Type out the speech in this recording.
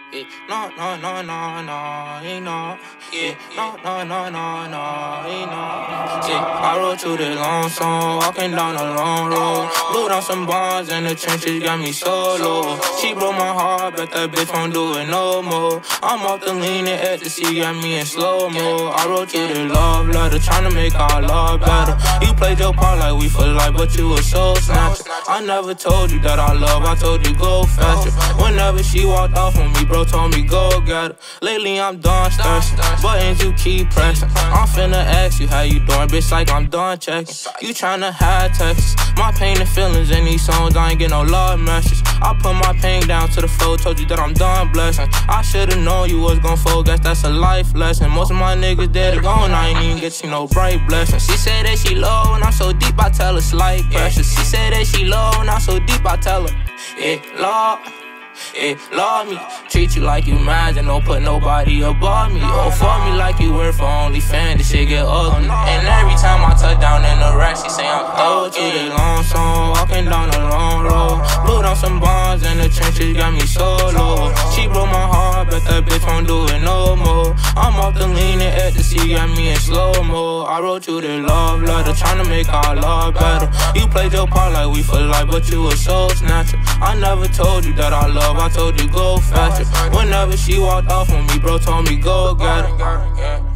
Yeah, no, no, no, no, no, ain't no. Yeah, no, no, no, no, no, ain't no. Yeah, I wrote you this long song, walking down a long road. Blew down some bombs in the trenches, got me solo. She broke my heart, bet that bitch won't do it no more. I'm off the lean and ecstasy, got me in slow-mo. I wrote you this love letter, tryna make our love better. You played your part like we for life, but you a soul snatcher. I never told you that I love, I told you go faster. Whenever she walked off on me, bro told me go get her. Lately I'm done stressing, buttons you keep pressing. I'm finna ask you how you doing, bitch, like I'm done checking. You tryna hide texts, my pain and feelings in these songs, I ain't get no love message. I put my pain down to the floor, told you that I'm done blessing. I should've known you was gon' fold, guess that's a life lesson. Most of my niggas dead or gone, I ain't even get you no bright blessings. She said that she low and I'm so deep, I tell her slight pressure. She said that she low and I'm so deep, I tell her, yeah, Lord. Yeah, love me, treat you like you mine and don't put nobody above me. Or fuck me like you work for OnlyFans, this shit get ugly. And every time I touch down in the rack, she say I'm thug. To this long song, walking down a long road. Blew down some bombs in the trenches, got me solo. She broke my heart, bet that bitch won't do it no more. I'm off the lean and ecstasy, got me in slow-mo. I wrote you this love letter, tryna make our love better. You played your part like we for life, but you a soul snatcher. I never told you that I love, I told you go faster. Whenever she walked off on me, bro told me go get her.